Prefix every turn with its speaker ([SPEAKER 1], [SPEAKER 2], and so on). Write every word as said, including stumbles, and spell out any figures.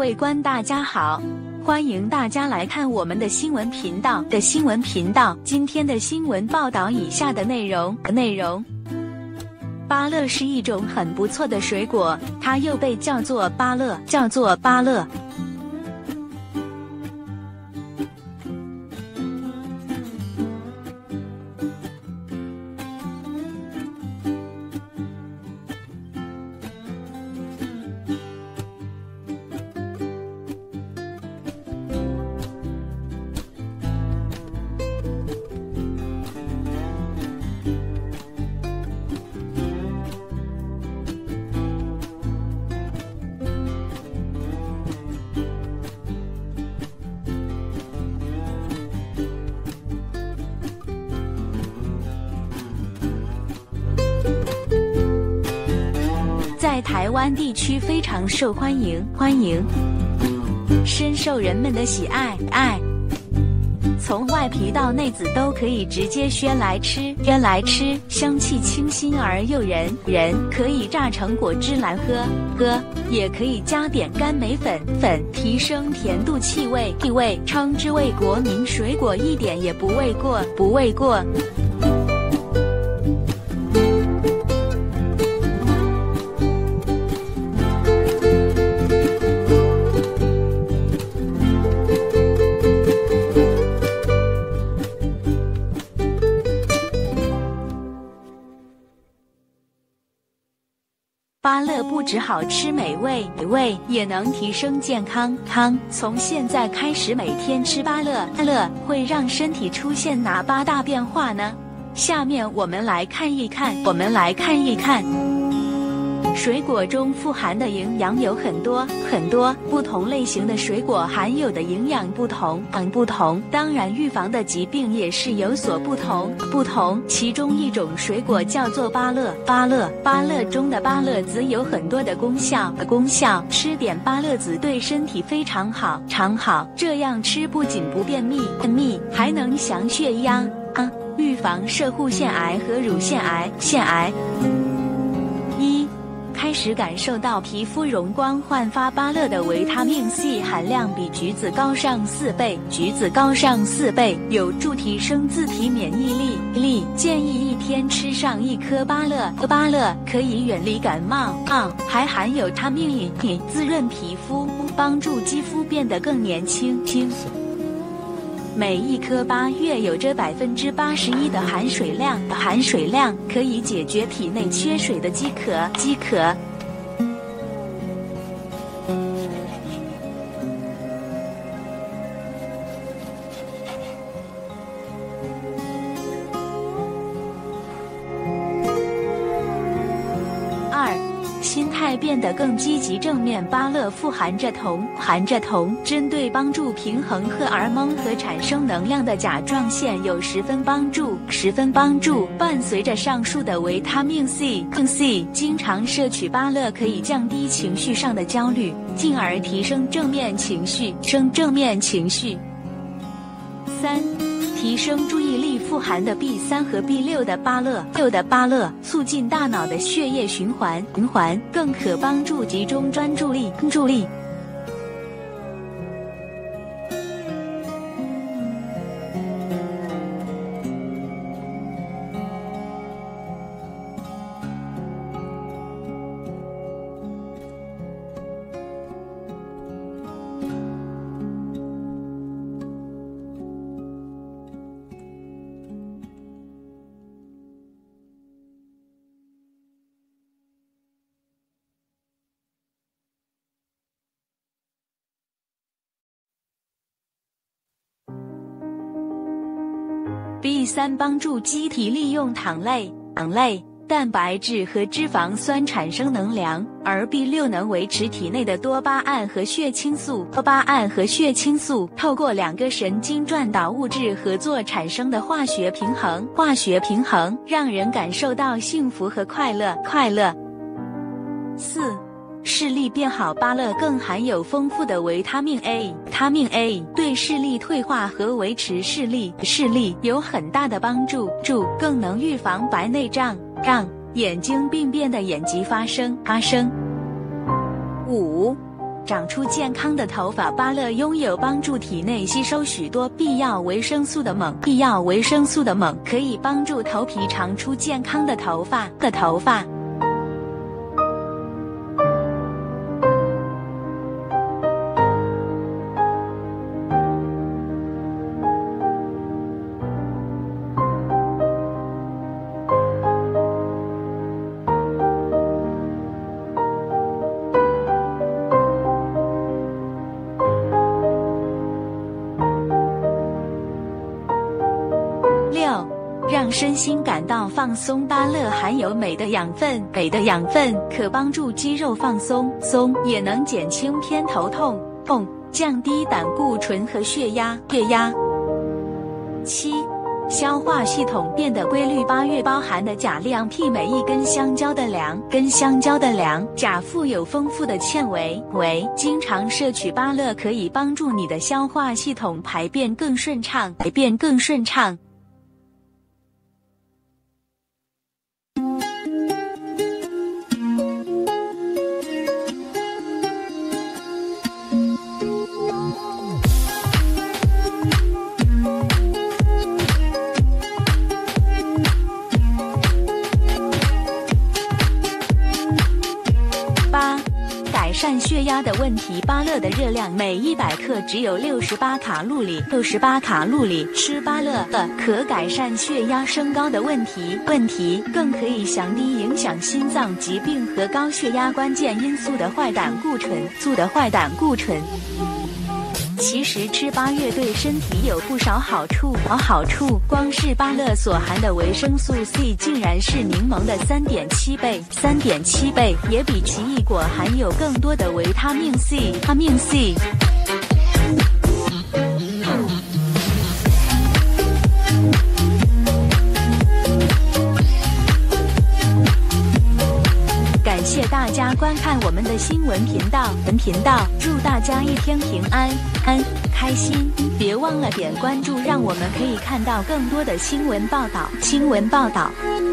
[SPEAKER 1] 位观大家好，欢迎大家来看我们的新闻频道的新闻频道。今天的新闻报道以下的内容内容。芭乐是一种很不错的水果，它又被叫做芭乐，叫做芭乐。在台湾地区非常受欢迎，欢迎，深受人们的喜爱爱。从外皮到内籽都可以直接削来吃，削来吃，香气清新而诱人，人可以榨成果汁来喝，喝也可以加点甘梅粉粉，提升甜度气味气味，称之为国民水果，一点也不为过，不为过。芭乐不只好吃美味，美味也能提升健康康。从现在开始每天吃芭乐，芭乐会让身体出现哪八大变化呢？下面我们来看一看，我们来看一看。水果中富含的营养有很多很多，不同类型的水果含有的营养不同不同，当然预防的疾病也是有所不同不同。其中一种水果叫做芭乐，芭乐芭乐中的芭乐籽有很多的功效功效，吃点芭乐籽对身体非常好常好，这样吃不仅不便秘便秘，还能降血压啊，预防摄护腺癌和乳腺癌腺癌。开始感受到皮肤容光焕发，芭乐的维他命 C 含量比橘子高上四倍，橘子高上四倍，有助提升自体免疫力力。建议一天吃上一颗芭乐，芭乐可以远离感冒，还含有它命饮，滋润皮肤，帮助肌肤变得更年轻轻。每一颗芭乐有着百分之八十一的含水量，含水量可以解决体内缺水的饥渴饥渴。心态变得更积极正面，芭乐富含着铜，含着铜，针对帮助平衡荷尔蒙和产生能量的甲状腺有十分帮助，十分帮助。伴随着上述的维他命 C， C， 经常摄取芭乐可以降低情绪上的焦虑，进而提升正面情绪，升正面情绪。三。提升注意力，富含的 B 三 和 B 六 的芭乐，六的芭乐促进大脑的血液循环，循环更可帮助集中专注力，专注力。B 三 帮助机体利用糖类、糖类、蛋白质和脂肪酸产生能量，而 B 六 能维持体内的多巴胺和血清素。多巴胺和血清素透过两个神经传导物质合作产生的化学平衡，化学平衡让人感受到幸福和快乐。快乐。四。视力变好，芭乐更含有丰富的维他命 A， 维他命 A 对视力退化和维持视力视力有很大的帮助，助更能预防白内障，让眼睛病变的眼疾发生发生。五。 长出健康的头发。芭乐拥有帮助体内吸收许多必要维生素的锰，必要维生素的锰可以帮助头皮长出健康的头发的头发。六，让身心感到放松。芭乐含有镁的养分，镁的养分可帮助肌肉放松，松也能减轻偏头痛，痛降低胆固醇和血压，血压。七，消化系统变得规律。八月包含的钾量媲美一根香蕉的量，根香蕉的量。钾富有丰富的纤维，维经常摄取芭乐可以帮助你的消化系统排便更顺畅，排便更顺畅。八，改善血压的问题。芭乐的热量每一百克只有六十八卡路里，六十八卡路里。吃芭乐的可改善血压升高的问题，问题更可以降低影响心脏疾病和高血压关键因素的坏胆固醇，素的坏胆固醇。其实吃芭乐对身体有不少好处，好处光是芭乐所含的维生素 C 竟然是柠檬的 三点七 倍， 三点七 倍，也比奇异果含有更多的维他命 C， 维他命 C。感谢大家观看我们的新闻频道，文频道，祝大家一天平安、安开心。别忘了点关注，让我们可以看到更多的新闻报道，新闻报道。